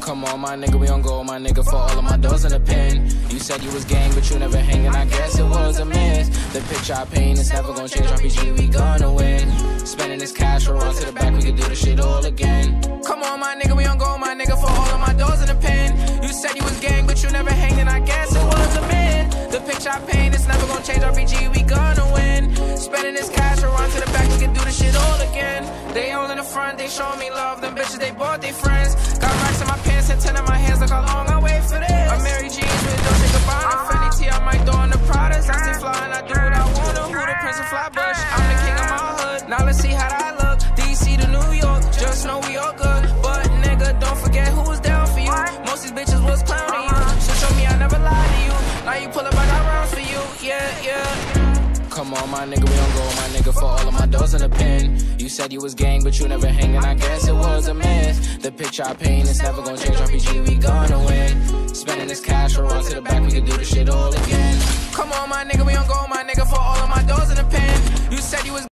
Come on, my nigga, we on go, my nigga, for all of my doors in the pen. You said you was gang, but you never hanging, I guess it was a miss. The picture I paint is never gonna change, RPG, we gonna win. Spending this cash, we'll run to the back, we can do this shit all again. Come on, my nigga, we on go, my nigga, for all of my doors in the pen. You said you was gang, but you never hanging, I guess it was a miss. The picture I paint is never gonna change, RPG, we gonna win. Spending this cash, we'll run to the back, we can do this shit all again. They all in the front, they showing me love, them bitches, they bought their friends. Got racks in my pants and 10 in my hands, look how long I wait for this. I'm Mary Jeans with Dolce Gabbana, Fendi T, I might throw in the Pradas. I stay fly and I do what I wanna. Who the Prince of Flatbush? I'm the king of my hood. Now let's see how that look. DC to New York, just know we all good. But nigga, don't forget who was down for you. Most these bitches was clowning you, so show me I never lied to you. Now you pull up, I got rounds for you, yeah. Come on, my nigga, we on go, my nigga, for all of my doors in the pen. You said you was gang, but you never hanging, I guess it was a miss. The picture I paint is never gonna change, RPG, we gonna win. Spending this cash, we'll run to the back, we can do this shit all again. Come on, my nigga, we on go, my nigga, for all of my doors in the pen. You said you was